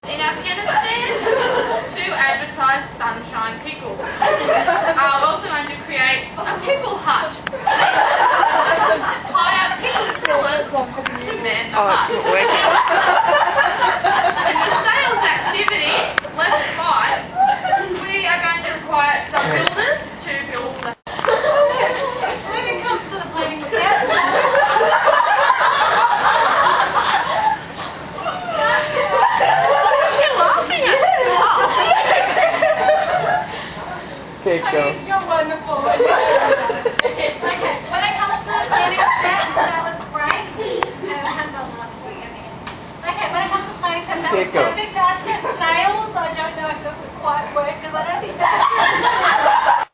In Afghanistan, to advertise sunshine pickles. We're also going to create a pickle hut. Hire pickle sellers to man the hut. Oh, it's not working.